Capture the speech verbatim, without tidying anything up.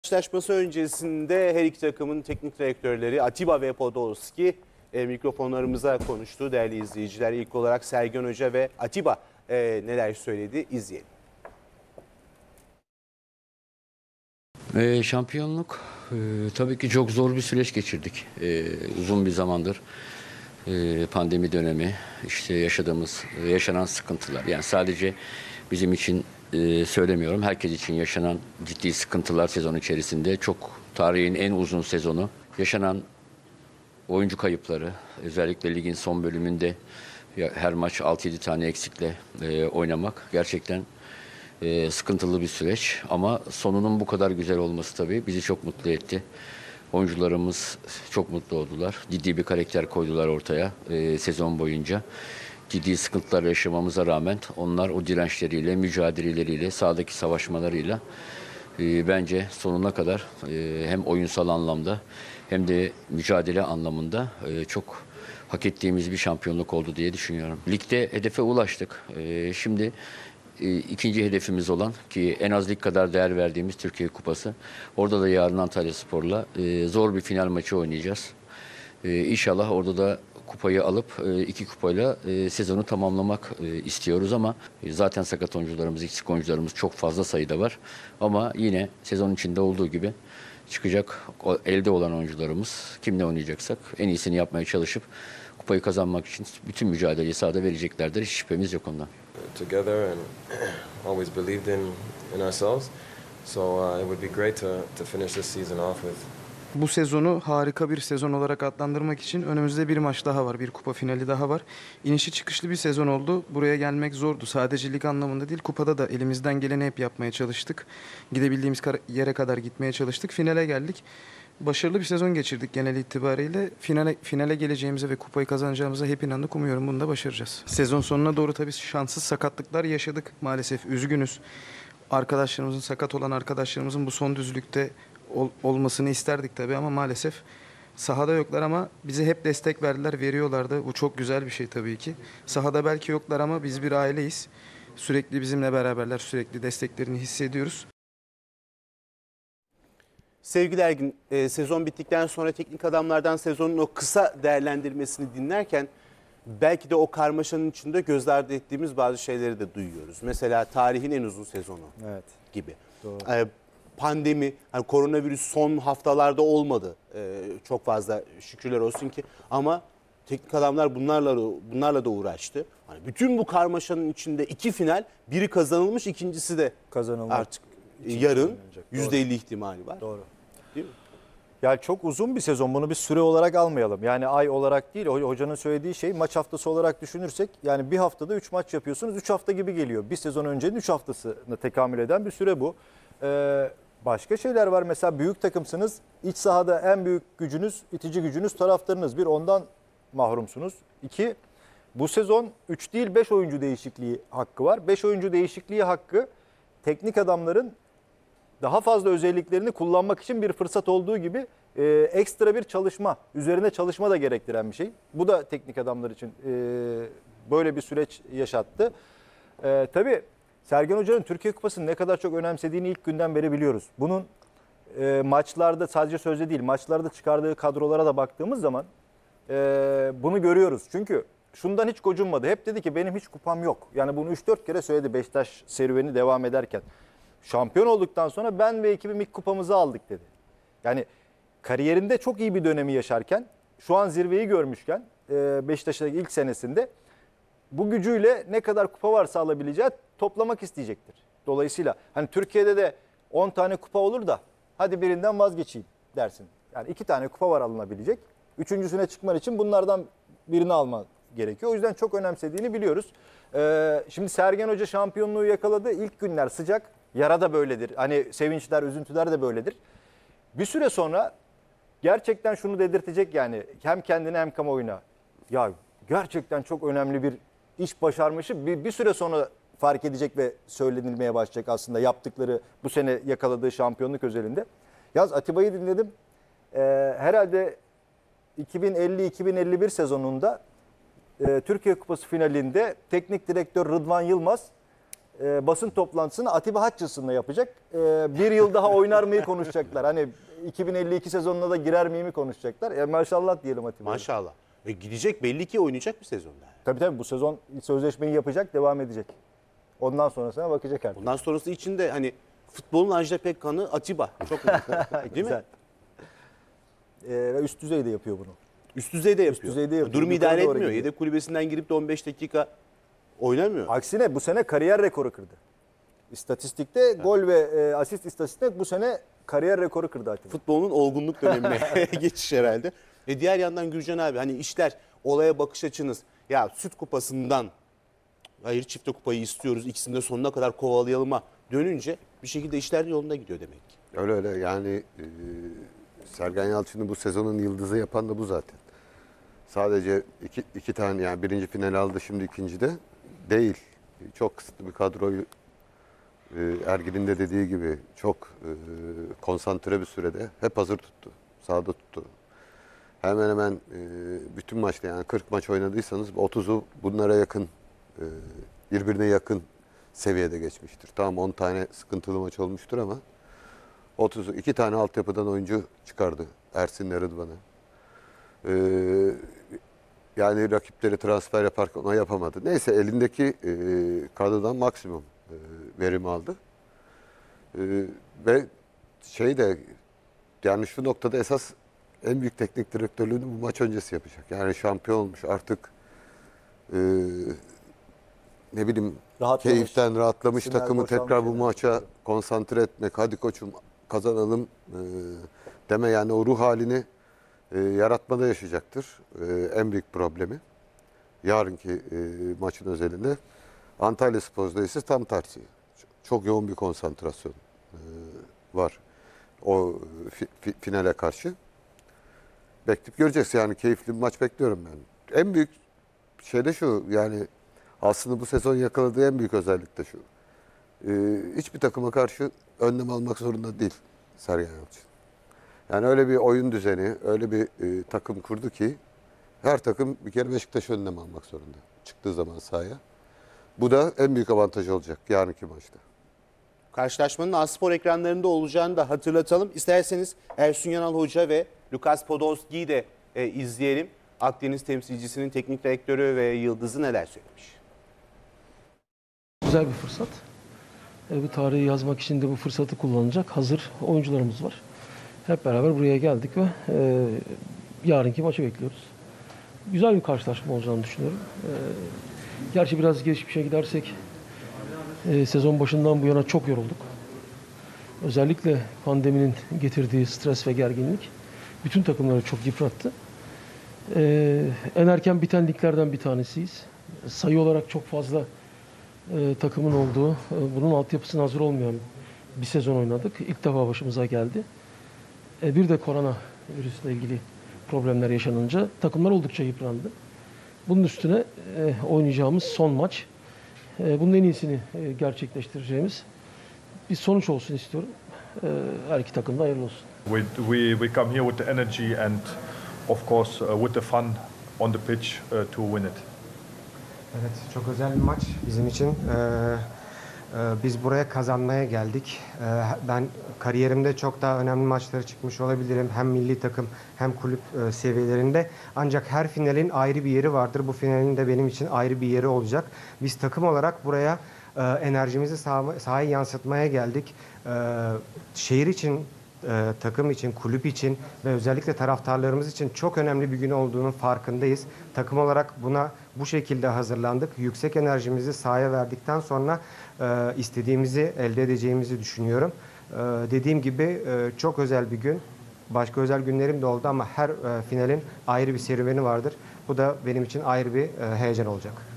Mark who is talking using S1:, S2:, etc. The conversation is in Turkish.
S1: Karşılaşması öncesinde her iki takımın teknik direktörleri Atiba ve Podolski e, mikrofonlarımıza konuştu değerli izleyiciler. İlk olarak Sergen Hoca ve Atiba e, neler söyledi izleyelim.
S2: E, şampiyonluk e, tabii ki çok zor bir süreç geçirdik. E, uzun bir zamandır e, pandemi dönemi, işte yaşadığımız, yaşanan sıkıntılar. Yani sadece bizim için e, söylemiyorum, herkes için yaşanan ciddi sıkıntılar sezon içerisinde. Çok tarihin en uzun sezonu. Yaşanan oyuncu kayıpları, özellikle ligin son bölümünde her maç altı yedi tane eksikle e, oynamak gerçekten e, sıkıntılı bir süreç. Ama sonunun bu kadar güzel olması tabii bizi çok mutlu etti. Oyuncularımız çok mutlu oldular. Ciddi bir karakter koydular ortaya e, sezon boyunca. Ciddi sıkıntılar yaşamamıza rağmen onlar o dirençleriyle, mücadeleleriyle, sahadaki savaşmalarıyla e, bence sonuna kadar e, hem oyunsal anlamda hem de mücadele anlamında e, çok hak ettiğimiz bir şampiyonluk oldu diye düşünüyorum. Ligde hedefe ulaştık. E, şimdi e, ikinci hedefimiz olan ki en az lig kadar değer verdiğimiz Türkiye Kupası. Orada da yarın Antalyaspor'la e, zor bir final maçı oynayacağız. E, İnşallah orada da kupayı alıp e, iki kupayla e, sezonu tamamlamak e, istiyoruz ama e, zaten sakat oyuncularımız, eksik oyuncularımız çok fazla sayıda var. Ama yine sezon içinde olduğu gibi çıkacak elde olan oyuncularımız kimle oynayacaksak en iyisini yapmaya çalışıp kupayı kazanmak için bütün mücadeleyi sahada vereceklerdir. Hiç şüphemiz yok ondan.
S3: Together and always believed in in ourselves. So uh, it would be great to to finish this season off with.
S4: Bu sezonu harika bir sezon olarak adlandırmak için önümüzde bir maç daha var. Bir kupa finali daha var. İnişi çıkışlı bir sezon oldu. Buraya gelmek zordu. Sadece lig anlamında değil, kupada da elimizden geleni hep yapmaya çalıştık. Gidebildiğimiz yere kadar gitmeye çalıştık. Finale geldik. Başarılı bir sezon geçirdik genel itibariyle. Finale, finale geleceğimize ve kupayı kazanacağımıza hep inandık. Umuyorum bunu da başaracağız. Sezon sonuna doğru tabii şanssız sakatlıklar yaşadık maalesef. Üzgünüz. Arkadaşlarımızın, sakat olan arkadaşlarımızın bu son düzlükte ol, olmasını isterdik tabii ama maalesef sahada yoklar ama bize hep destek verdiler, veriyorlardı. Bu çok güzel bir şey tabii ki. Sahada belki yoklar ama biz bir aileyiz. Sürekli bizimle beraberler, sürekli desteklerini hissediyoruz.
S1: Sevgili Ergin, e, sezon bittikten sonra teknik adamlardan sezonun o kısa değerlendirmesini dinlerken belki de o karmaşanın içinde göz ardı ettiğimiz bazı şeyleri de duyuyoruz. Mesela tarihin en uzun sezonu
S5: Evet.
S1: gibi.
S5: Doğru.
S1: E, pandemi, hani koronavirüs son haftalarda olmadı e, çok fazla şükürler olsun ki ama teknik adamlar bunlarla bunlarla da uğraştı. Hani bütün bu karmaşanın içinde iki final, biri kazanılmış, ikincisi de
S5: Kazanılmak
S1: artık yarın
S5: oynanacak.
S1: yüzde elli ihtimali var.
S5: Doğru.
S1: Değil mi?
S5: Yani çok uzun bir sezon. Bunu bir süre olarak almayalım. Yani ay olarak değil. Hocanın söylediği şey maç haftası olarak düşünürsek yani bir haftada üç maç yapıyorsunuz. üç hafta gibi geliyor. Bir sezon öncenin üç haftasına tekamül eden bir süre bu. Ee, başka şeyler var. Mesela büyük takımsınız. İç sahada en büyük gücünüz, itici gücünüz taraftarınız. Bir, ondan mahrumsunuz. İki, bu sezon üç değil beş oyuncu değişikliği hakkı var. beş oyuncu değişikliği hakkı teknik adamların daha fazla özelliklerini kullanmak için bir fırsat olduğu gibi e, ekstra bir çalışma, üzerine çalışma da gerektiren bir şey. Bu da teknik adamlar için e, böyle bir süreç yaşattı. E, tabii Sergen Hoca'nın Türkiye Kupası'nı ne kadar çok önemsediğini ilk günden beri biliyoruz. Bunun e, maçlarda sadece sözde değil, maçlarda çıkardığı kadrolara da baktığımız zaman e, bunu görüyoruz. Çünkü şundan hiç gocunmadı. Hep dedi ki benim hiç kupam yok. Yani bunu üç dört kere söyledi Beşiktaş serüveni devam ederken. Şampiyon olduktan sonra ben ve ekibim ilk kupamızı aldık dedi. Yani kariyerinde çok iyi bir dönemi yaşarken, şu an zirveyi görmüşken Beşiktaş'taki ilk senesinde bu gücüyle ne kadar kupa varsa alabileceği toplamak isteyecektir. Dolayısıyla hani Türkiye'de de on tane kupa olur da hadi birinden vazgeçeyim dersin. Yani iki tane kupa var alınabilecek. Üçüncüsüne çıkman için bunlardan birini alman gerekiyor. O yüzden çok önemsediğini biliyoruz. Ee, şimdi Sergen Hoca şampiyonluğu yakaladı. İlk günler sıcak. Yara da böyledir. Hani sevinçler, üzüntüler de böyledir. Bir süre sonra gerçekten şunu dedirtecek yani hem kendine hem kamuoyuna. Ya gerçekten çok önemli bir iş başarmışı bir, bir süre sonra fark edecek ve söylenilmeye başlayacak aslında yaptıkları bu sene yakaladığı şampiyonluk özelinde. Yaz Atiba'yı dinledim. Ee, herhalde iki bin elli iki bin elli bir sezonunda e, Türkiye Kupası finalinde teknik direktör Rıdvan Yılmaz e, basın toplantısını Atiba Hutchinson'la yapacak. E, bir yıl daha oynar mıyı konuşacaklar. Hani iki bin elli iki sezonuna da girer miyimi konuşacaklar. E, maşallah diyelim Atiba'ya.
S1: Maşallah. Ve gidecek, belli ki oynayacak bir sezonda.
S5: Tabii tabii bu sezon sözleşmeyi yapacak, devam edecek. Ondan sonrasına bakacak artık.
S1: Bundan sonrası için de hani futbolun Ajda Pekkan'ı Atiba. Çok değil
S5: Güzel.
S1: mi?
S5: Ee, ve üst düzeyde yapıyor bunu.
S1: Üst düzeyde yapıyor.
S5: düzeyde yapıyor.
S1: Durumu
S5: Yukarı
S1: idare
S5: doğru
S1: etmiyor.
S5: gidiyor.
S1: Yedek kulübesinden girip de on beş dakika oynamıyor.
S5: Aksine bu sene kariyer rekoru kırdı. İstatistikte gol ve e, asist istatistikte bu sene kariyer rekoru kırdı Atiba.
S1: Futbolun olgunluk dönemine geçiş herhalde. E diğer yandan Gürcan abi hani işler, olaya bakış açınız. Ya Süt Kupası'ndan hayır çifte kupayı istiyoruz, ikisini de sonuna kadar kovalayalıma dönünce bir şekilde işler yolunda gidiyor demek ki.
S6: Öyle öyle yani e, Sergen Yalçın'ı bu sezonun yıldızı yapan da bu zaten. Sadece iki, iki tane yani birinci final aldı, şimdi ikinci de değil. Çok kısıtlı bir kadroyu e, Ergin'in de dediği gibi çok e, konsantre bir sürede hep hazır tuttu. Sahada tuttu. Hemen hemen e, bütün maçta yani kırk maç oynadıysanız otuzu bunlara yakın, e, birbirine yakın seviyede geçmiştir. Tamam on tane sıkıntılı maç olmuştur ama otuzu iki tane altyapıdan oyuncu çıkardı Ersin'le Rıdvan'ı. Ee, yani rakipleri transfer yaparken ona yapamadı. Neyse elindeki e, kadrodan maksimum e, verim aldı. E, ve şey de yani şu noktada esas en büyük teknik direktörlüğünü bu maç öncesi yapacak. Yani şampiyon olmuş artık e, ne bileyim
S5: Rahatlamış.
S6: keyiften rahatlamış
S5: Sinir
S6: takımı
S5: boşalmış
S6: tekrar bu
S5: yani.
S6: maça konsantre etmek. Hadi koçum kazanalım e, deme yani o ruh halini e, yaratmada yaşayacaktır. E, en büyük problemi. Yarınki e, maçın özelinde. Antalya Spor'da ise tam tersi. Çok yoğun bir konsantrasyon e, var. O fi, fi, finale karşı. Bekleyip göreceğiz yani keyifli bir maç bekliyorum ben. En büyük şey de şu yani aslında bu sezon yakaladığı en büyük özellik de şu. Ee, hiçbir takıma karşı önlem almak zorunda değil Sergen Yalçın. Yani öyle bir oyun düzeni, öyle bir e, takım kurdu ki her takım bir kere Beşiktaş önlem almak zorunda çıktığı zaman sahaya. Bu da en büyük avantajı olacak yarınki maçta.
S1: Karşılaşmanın A-Spor ekranlarında olacağını da hatırlatalım. İsterseniz Ersun Yanal Hoca ve Lukas Podolski'yi de e, izleyelim. Akdeniz temsilcisinin teknik direktörü ve yıldızı neler söylemiş?
S7: Güzel bir fırsat. E, bu tarihi yazmak için de bu fırsatı kullanacak hazır oyuncularımız var. Hep beraber buraya geldik ve e, yarınki maçı bekliyoruz. Güzel bir karşılaşma olacağını düşünüyorum. E, gerçi biraz geçmişe gidersek e, sezon başından bu yana çok yorulduk. Özellikle pandeminin getirdiği stres ve gerginlik bütün takımları çok yıprattı. E, en erken biten liglerden bir tanesiyiz. Sayı olarak çok fazla e, takımın olduğu, e, bunun altyapısına hazır olmayan bir sezon oynadık. İlk defa başımıza geldi. E, bir de korona virüsle ilgili problemler yaşanınca takımlar oldukça yıprandı. Bunun üstüne e, oynayacağımız son maç, e, bunun en iyisini e, gerçekleştireceğimiz bir sonuç olsun istiyorum. E, her iki takım da hayırlı olsun.
S8: We, we, we come here with the energy and of course uh, with the fun on the pitch uh, to win it.
S9: Evet, çok özel bir maç bizim için. Ee, e, biz buraya kazanmaya geldik. Ee, ben kariyerimde çok daha önemli maçlara çıkmış olabilirim. Hem milli takım hem kulüp e, seviyelerinde. Ancak her finalin ayrı bir yeri vardır. Bu finalin de benim için ayrı bir yeri olacak. Biz takım olarak buraya e, enerjimizi saha, sahaya yansıtmaya geldik. E, şehir için, e, takım için, kulüp için ve özellikle taraftarlarımız için çok önemli bir gün olduğunun farkındayız. Takım olarak buna bu şekilde hazırlandık. Yüksek enerjimizi sahaya verdikten sonra e, istediğimizi elde edeceğimizi düşünüyorum. E, dediğim gibi e, çok özel bir gün. Başka özel günlerim de oldu ama her e, finalin ayrı bir serüveni vardır. Bu da benim için ayrı bir e, heyecan olacak.